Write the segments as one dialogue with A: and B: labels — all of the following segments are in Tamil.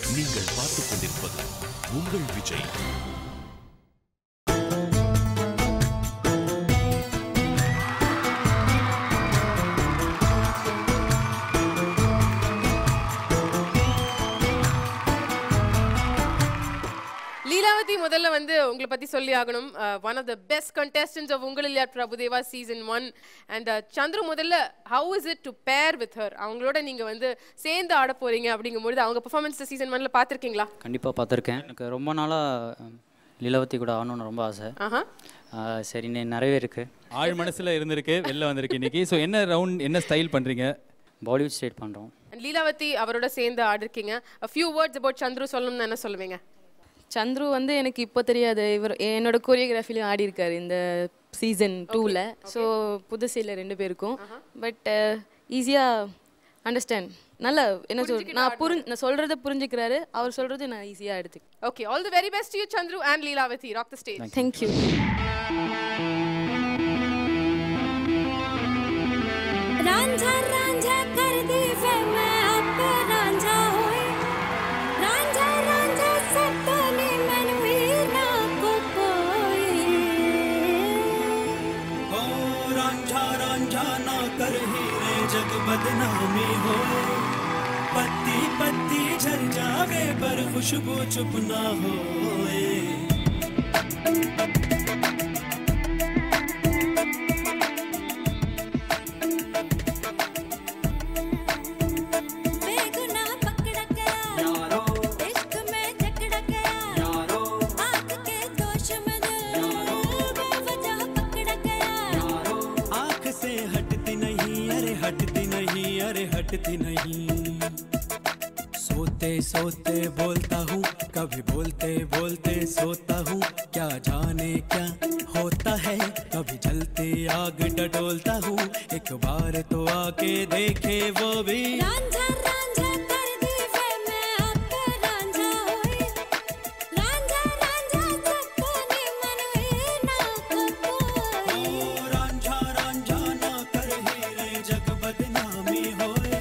A: நீங்கள் பார்த்துக் கொண்டிருப்பது உங்கள் விஜய்.
B: லீலாவதி முதல்ல வந்து உங்களை பத்தி சொல்லி ஆகணும். One of the best contestants of உங்கள் இல்லையா பிரபுதேவா சீசன் 1. அண்ட் சந்துரு முதல்ல how is it to pair with her? அவங்களோட நீங்க வந்து சேர்ந்து ஆட போறீங்க அப்படிங்கும்போது அவங்க பெர்ஃபார்மன்ஸ் சீசன் 1ல பார்த்துருக்கீங்களா?
C: கண்டிப்பாக பார்த்துருக்கேன். எனக்கு ரொம்ப நாளாக லீலாவதி கூட ஆடணும்னு ரொம்ப ஆசை. சரி, நிறையவே இருக்கு.
D: ஆழ் மனசில் இருந்திருக்கு, வெளில வந்திருக்கு இன்னைக்கு. ஸோ என்ன ரவுண்ட், என்ன ஸ்டைல் பண்ணுறீங்க?
C: பாலிவுட் ஸ்டைல் பண்ணுறோம்.
B: லீலாவதி அவரோட சேர்ந்து ஆடிருக்கீங்க. a few words about Chandru சொல்லணும்னு என்ன சொல்லுவீங்க?
E: சந்துரு வந்து எனக்கு இப்போ தெரியாது, இவர் என்னோட கோரியோகிராஃபிலையும் ஆடி இருக்காரு இந்த சீசன் 2ல். ஸோ புதுசில் 2 பேருக்கும். பட் ஈஸியாக அண்டர்ஸ்டாண்ட், நல்லா என்ன நான் சொல்கிறத புரிஞ்சுக்கிறாரு, அவர் சொல்கிறது நான் ஈஸியாக எடுத்து.
B: Okay, all the very best to you Chandru and Leelavathi. Rock the stage.
E: Thank you.
F: Ranjha Ranjha कर दी वे मैं आप रांझा होई, रांझा रांझा सपने मैनू ना को कोई।
G: ओ रांझा रांझा ना कर हीरे जग बदनामी हो, पत्ती पत्ती झर जावे पर खुशबू चुप ना होए। हटती नहीं, सोते सोते बोलता हूँ, कभी बोलते बोलते सोता हूँ, क्या जाने क्या होता है, कभी जलती आग डडोलता हूँ, एक बार तो आके देखे वो भी। रांझा रांझा कर दी वे मैं आप रांझा होई, रांझा रांझा सपने मनवे ना को कोई। ओ रांझा रांझा ना कर हीरे जग बदनामी होए,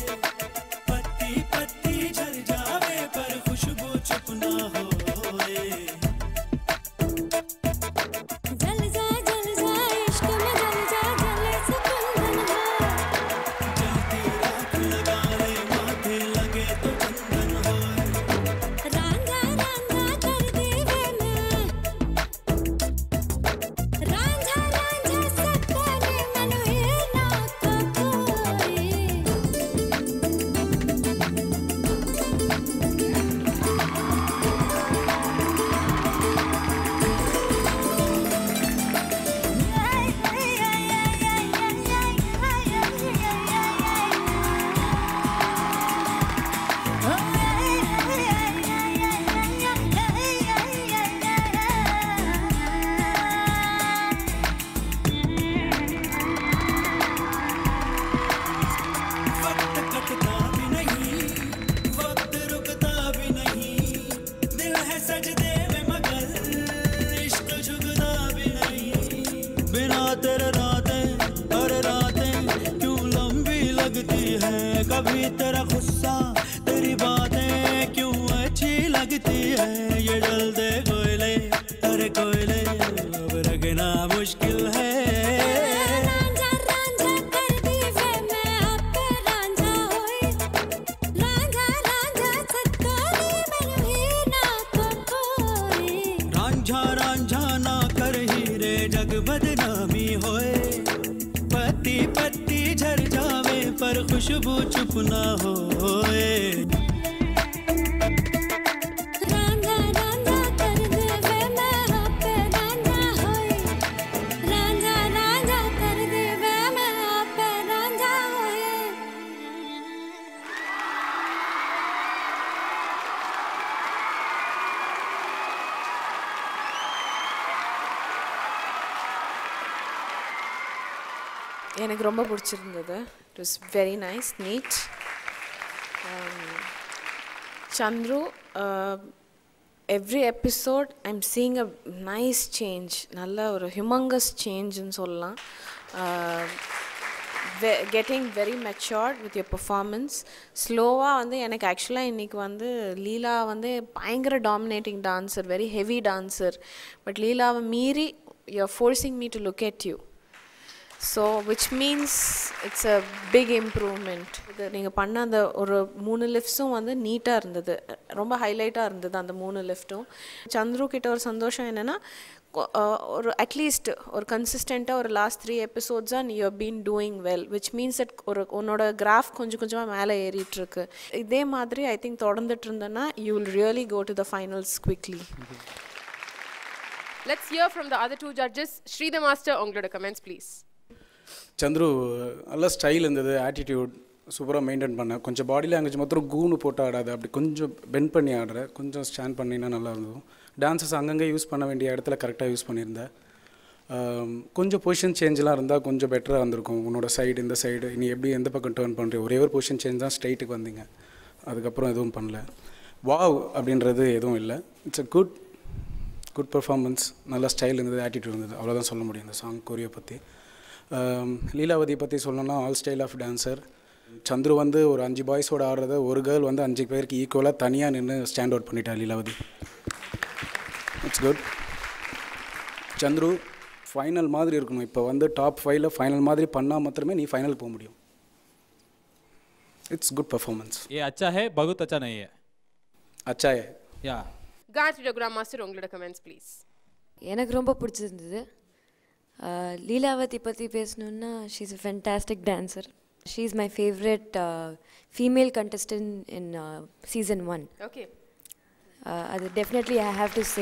G: कभी तेरा गुस्सा तेरी बातें क्यों अच्छी लगती है, ये जल दे कोयले तेरे कोयले अब रखना मुश्किल है। रांझा रांझा कर दी वे मैं आप रांझा होई, रांझा रांझा सत्तानी मनवे ना को कोई। रांझा रांझा ना कर हीरे जग बदनामी होए, पत्ती पत्ती झर जावे पर खुशबू चुप ना होए। रांझा रांझा कर दे वे मैं आप रांझा होई, रांझा रांझा कर दे वे मैं आप रांझा होई।
E: எனக்கு ரொம்ப பிடிச்சிருந்தது. It was very nice, neat. Chandru, every episode I am seeing a nice change, நல்ல ஒரு ஹியூமங்கஸ் சேஞ்சுன்னு சொல்லலாம்.
H: getting very matured with your performance. ஸ்லோவாக வந்து எனக்கு ஆக்சுவலாக இன்றைக்கி வந்து லீலா வந்து பயங்கர dominating dancer, very heavy dancer. But லீலாவை மீறி you're forcing me to look at you. So which means it's a big improvement. இது நீங்கள் பண்ண அந்த ஒரு 3 லிஃப்ட்ஸும் வந்து நீட்டாக இருந்தது, ரொம்ப ஹைலைட்டாக இருந்தது அந்த 3 லிஃப்ட்டும். சந்துரு கிட்ட ஒரு சந்தோஷம் என்னென்னா, ஒரு அட்லீஸ்ட் ஒரு கன்சிஸ்டண்ட்டாக ஒரு லாஸ்ட் 3 எபிசோட்ஸாக you have been doing well, which means that உன்னோட கிராஃப் கொஞ்சம் கொஞ்சமாக மேலே ஏறிட்டுருக்கு. இதே மாதிரி ஐ திங்க் தொடர்ந்துட்டு இருந்தேன்னா you will really go to the finals quickly.
B: Let's hear from the other 2 judges. Sridhar Master, உங்களோட comments please.
I: சந்துரு நல்ல ஸ்டைல் இருந்தது, ஆட்டிடியூட் சூப்பராக மெயின்டைன் பண்ண. கொஞ்சம் பாடி லாங்குவேஜ் மாத்திரம் கூணு போட்டு ஆடாது, அப்படி கொஞ்சம் பெண்ட் பண்ணி ஆடுற, கொஞ்சம் ஸ்டாண்ட் பண்ணினா நல்லா இருந்தது. டான்ஸஸ் அங்கங்கே யூஸ் பண்ண வேண்டிய இடத்துல கரெக்டாக யூஸ் பண்ணியிருந்தேன். கொஞ்சம் பொசிஷன் சேஞ்செலாம் இருந்தால் கொஞ்சம் பெட்டராக இருந்திருக்கும். உன்னோட சைடு இந்த சைடு நீ எப்படி எந்த பக்கம் டேர்ன் பண்ணுற, ஒரே ஒரு பொசிஷன் சேஞ்ச் தான் ஸ்ட்ரைட்டுக்கு வந்தீங்க, அதுக்கப்புறம் எதுவும் பண்ணல. வாவ் அப்படின்றது எதுவும் இல்லை. இட்ஸ் அ குட் பர்ஃபார்மன்ஸ், நல்ல ஸ்டைல் இருந்தது, ஆட்டிடியூட் இருந்தது, அவ்வளோதான் சொல்ல முடியும் இந்த சாங் கோரியை பற்றி. லீலாவதி பற்றி சொல்லணும்னா all style of dancer. Chandru வந்து ஒரு 5 பாய்ஸோடு ஆடுறத ஒரு கேர்ள் வந்து 5 பேருக்கு ஈக்குவலாக தனியாக நின்று ஸ்டாண்ட் அவுட் பண்ணிட்டா Leelavathi. It's good. Chandru final மாதிரி இருக்கணும். இப்போ வந்து டாப் 5ல் ஃபைனல் மாதிரி பண்ணால் மாத்திரமே நீ ஃபைனல் போக முடியும். It's good performance.
D: ये अच्छा है, बहुत अच्छा नहीं है.
I: अच्छा है.
D: या
B: Gayatri Raghuram Master, உங்களோட comments please.
J: எனக்கு ரொம்ப பிடிச்சிருந்தது. லீலாவதி பற்றி பேசணுன்னா, she is a fantastic dancer. She is my favourite female contestant in season 1.
B: Okay.
J: அது definitely I have to say.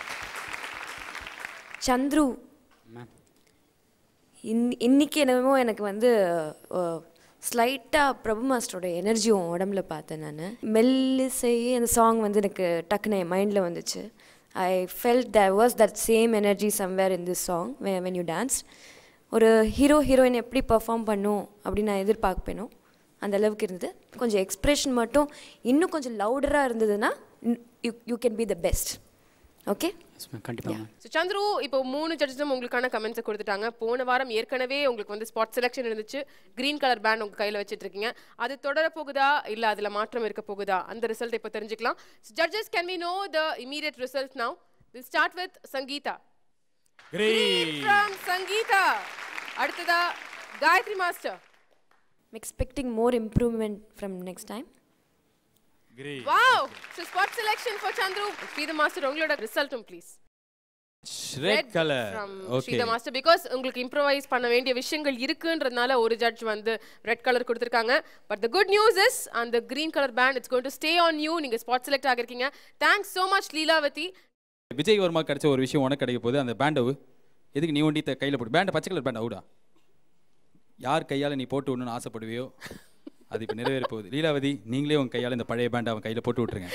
J: Chandru இன்னைக்கு என்னமோ எனக்கு வந்து ஸ்லைட்டாக பிரபு மாஸ்டரோட எனர்ஜியும் உடம்புல பார்த்தேன் நான். மெல்லிசை அந்த சாங் வந்து எனக்கு டக்குன்னு என் மைண்டில் வந்துச்சு. I felt there was that same energy somewhere in this song when you dance. ஒரு ஹீரோயின் எப்படி பர்ஃபார்ம் பண்ணும் அப்படின்னு நான் எதிர்பார்ப்பேனோ அந்த அளவுக்கு இருந்தது. கொஞ்சம் எக்ஸ்ப்ரெஷன் மட்டும் இன்னும் கொஞ்சம் லவுடராக இருந்ததுன்னா you can be the best. Okay,
C: கண்டிப்பாக.
B: ஸோ சந்துரு, இப்போ 3 ஜட்ஜஸும் உங்களுக்கான கமெண்ட்ஸை கொடுத்துட்டாங்க. போன வாரம் ஏற்கனவே உங்களுக்கு வந்து ஸ்பாட் செலெக்ஷன் இருந்துச்சு, கிரீன் கலர் பேண்ட் உங்கள் கையில் வச்சுட்டு இருக்கீங்க. அது தொடர போகுதா இல்லை அதில் மாற்றம் இருக்க போகுதா, அந்த ரிசல்ட் இப்போ தெரிஞ்சுக்கலாம். Judges, can we know the immediate result now? Will start with Sangeetha. Green from Sangeeta. அடுத்ததா Gayathri master.
J: I'm expecting more improvement from next time.
D: Great.
B: Wow. So spot selection for Chandru. Sridhar Master, உங்களோட ரிசல்ட்டும் please.
D: Red color.
B: From
D: Okay.
B: Sridhar Master, because உங்களுக்கு இம்ப்ரோவைஸ் பண்ண வேண்டிய விஷயங்கள் இருக்குன்றதுனால ஒரு ஜட்ஜ் வந்து ரெட் கலர் கொடுத்திருக்காங்க. But the good news is on the green color band it's going to stay on you. நீங்க ஸ்பாட் செலக்ட் ஆகிருக்கீங்க. Thanks so much லீலாவதி.
D: விஜய் வர்மா கிடைச்ச ஒரு விஷயம் உனக்கு கிடைக்க போகுது. அந்த பேண்டவு எதுக்கு நீ ஒண்டி கையில் போட்டு பேண்டை பச்சை கலர் பேண்ட் அவுடா யார் கையால் நீ போட்டு விடணும்னு ஆசைப்படுவியோ அது இப்போ நிறைவேற போகுது. லீலாவதி, நீங்களே உங்கள் கையால் இந்த பழைய பேண்டை அவன் கையில் போட்டு விட்டுருங்க.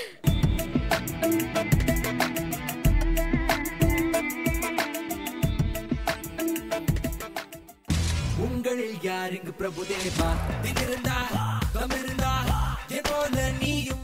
G: உங்களில் யாருங்க பிரபுதேவா? திமிருந்தா தமிருந்தா போல நீயும்